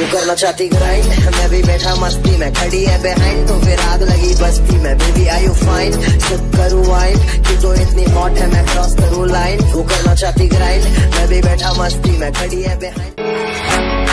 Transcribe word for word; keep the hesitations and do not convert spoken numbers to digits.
करना चाहती ग्राइंड, मैं भी बैठा मस्ती में, खड़ी है बिहाइंड तो फिर आग लगी बस्ती में। Baby I you fine, sip करूँ वाइन, कि तो इतनी हॉट है मैं क्रॉस करूँ लाइन। वो करना चाहती ग्राइंड, मैं भी बैठा मस्ती में, खड़ी है बिहाइंड।